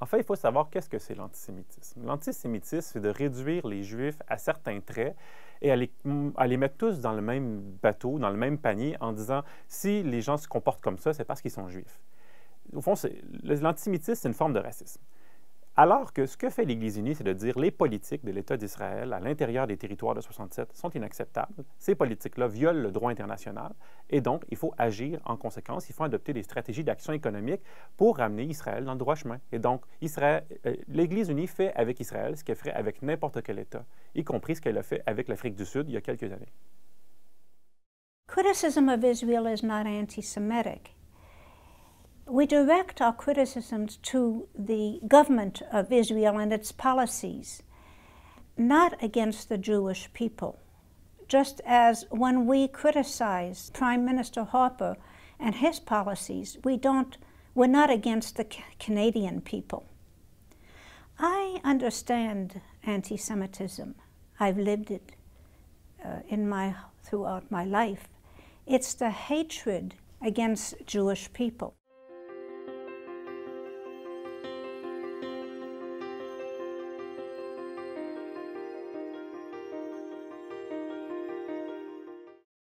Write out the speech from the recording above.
fait, il faut savoir qu'est-ce que c'est l'antisémitisme. L'antisémitisme, c'est de réduire les Juifs à certains traits et à les mettre tous dans le même bateau, dans le même panier, en disant si les gens se comportent comme ça, c'est parce qu'ils sont Juifs. Au fond, l'antisémitisme, c'est une forme de racisme. Alors que ce que fait l'Église unie, c'est de dire les politiques de l'État d'Israël à l'intérieur des territoires de 67 sont inacceptables. Ces politiques-là violent le droit international et donc il faut agir en conséquence. Il faut adopter des stratégies d'action économique pour ramener Israël dans le droit chemin. Et donc, l'Église unie fait avec Israël ce qu'elle ferait avec n'importe quel État, y compris ce qu'elle a fait avec l'Afrique du Sud il y a quelques années. Criticism of Israel is not anti-Semitic. We direct our criticisms to the government of Israel and its policies, not against the Jewish people. Just as when we criticize Prime Minister Harper and his policies, we're not against the Canadian people. I understand anti-Semitism. I've lived it throughout my life. It's the hatred against Jewish people.